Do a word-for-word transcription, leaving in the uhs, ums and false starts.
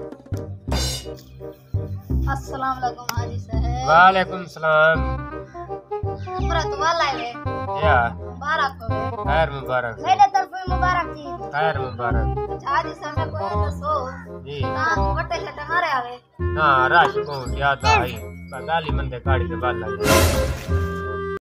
अस्सलाम वालेकुम हाजी साहब। वालेकुम सलाम। हमरा तो वाला है या मुबारक हो खैर मुबारक मेरे तरफ भी मुबारक जी। खैर मुबारक हाजी साहब को दसो जी ना वटे छटे मारे आवे ना राश को क्या था भाई गाली मंदे काड़ी के बाल लगे।